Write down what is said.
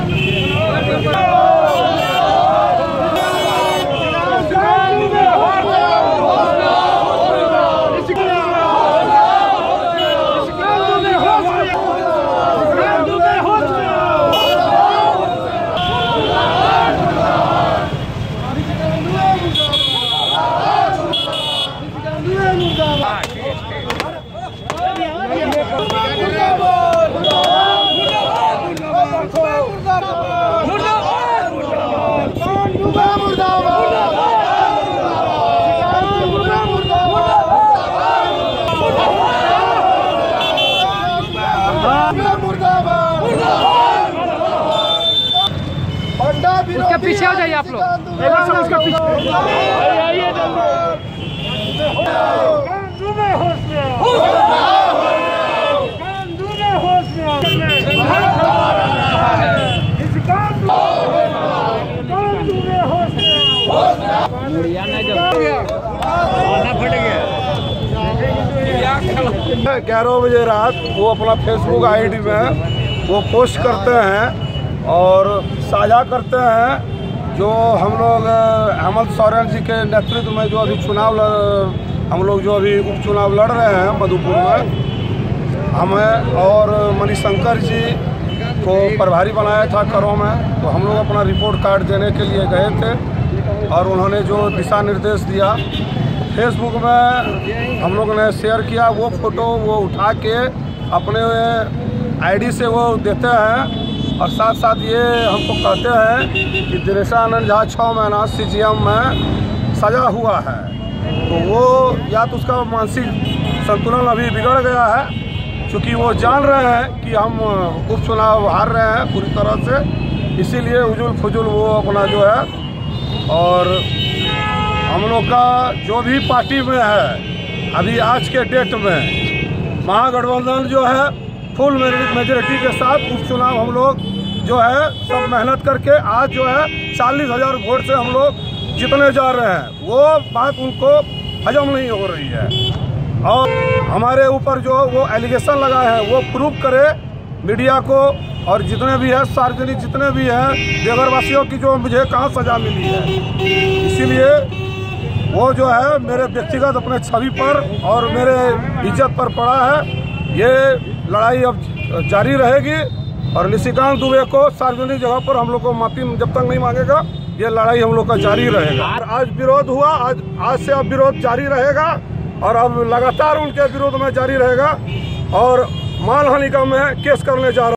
उसके पीछे हो जाइए आप लोग, उसके पीछे आइए। जब 11 बजे रात वो अपना फेसबुक आईडी में वो पोस्ट करते हैं और साझा करते हैं जो हम लोग हेमंत सोरेन जी के नेतृत्व में जो अभी चुनाव हम लोग जो अभी उपचुनाव लड़ रहे हैं मधुपुर में, हमें और मणिशंकर जी को प्रभारी बनाया था करों में। तो हम लोग अपना रिपोर्ट कार्ड देने के लिए गए थे और उन्होंने जो दिशा निर्देश दिया फेसबुक में हम लोगों ने शेयर किया, वो फ़ोटो वो उठा के अपने आईडी से वो देते हैं और साथ साथ ये हमको कहते हैं कि दिनेशानंद झा 6 महीना CGM में सजा हुआ है। तो वो या तो उसका मानसिक संतुलन अभी बिगड़ गया है, क्योंकि वो जान रहे हैं कि हम उपचुनाव हार रहे हैं पूरी तरह से, इसीलिए उजुल फुजुल वो अपना जो है। और हम लोग का जो भी पार्टी में है अभी आज के डेट में महागठबंधन जो है फुल मेजोरिटी के साथ उपचुनाव हम लोग जो है सब मेहनत करके आज जो है 40,000 वोट से हम लोग जीतने जा रहे हैं। वो बात उनको हजम नहीं हो रही है और हमारे ऊपर जो वो एलिगेशन लगाए हैं वो प्रूव करे मीडिया को, और जितने भी है सार्वजनिक जितने भी हैं बेघरवासियों की जो मुझे कहाँ सजा मिली है। इसीलिए वो जो है मेरे व्यक्तिगत अपने छवि पर और मेरे इज्जत पर पड़ा है। ये लड़ाई अब जारी रहेगी और निशिकांत दुबे को सार्वजनिक जगह पर हम लोग को माफी जब तक नहीं मांगेगा ये लड़ाई हम लोग का जारी रहेगा। आज विरोध हुआ, आज से अब विरोध जारी रहेगा और अब लगातार उनके विरोध में जारी रहेगा और मानहानि का मैं केस करने जा रहा हूँ।